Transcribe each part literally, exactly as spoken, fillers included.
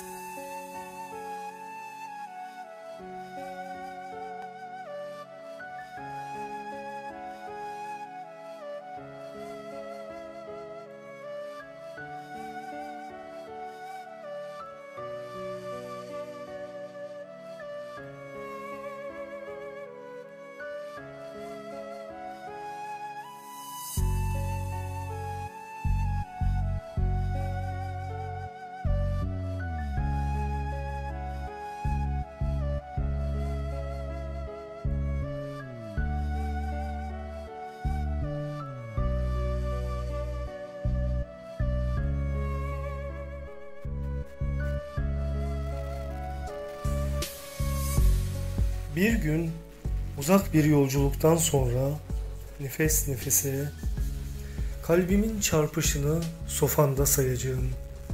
Bir gün uzak bir yolculuktan sonra nefes nefese kalbimin çarpışını sofanda sayacağım.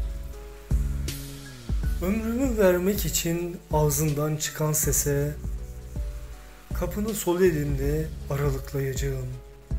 Ömrümü vermek için ağzından çıkan sese kapını sol elimle aralıklayacağım.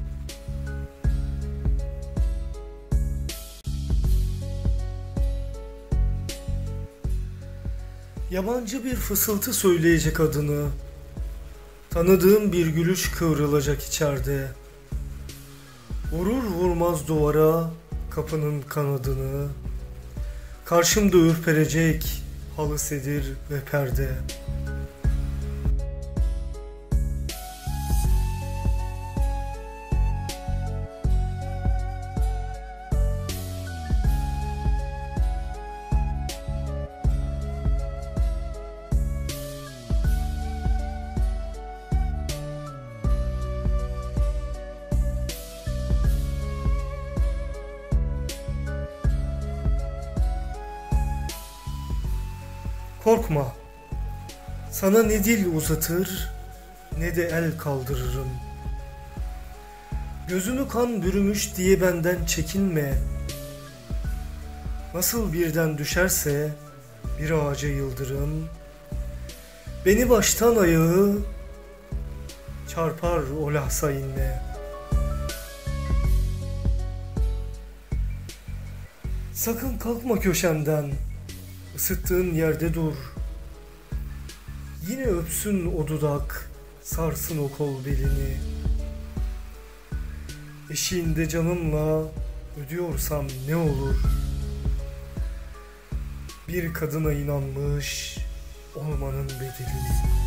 Yabancı bir fısıltı söyleyecek adını. Tanıdığım bir gülüş kıvrılacak içeride. Vurur vurmaz duvara kapının kanadını. Karşımda ürperecek halı sedir ve perde. Korkma, sana ne dil uzatır ne de el kaldırırım. Gözümü kan bürümüş diye benden çekinme. Nasıl birden düşerse bir ağaca yıldırım, beni baştan ayağı çarpar o lahza inme. Sakın kalkma köşenden. Isıttığın yerde dur. Yine öpsün o dudak, sarsın o kol belini. Eşiğinde canımla ödüyorsam ne olur? Bir kadına inanmış olmanın bedelini.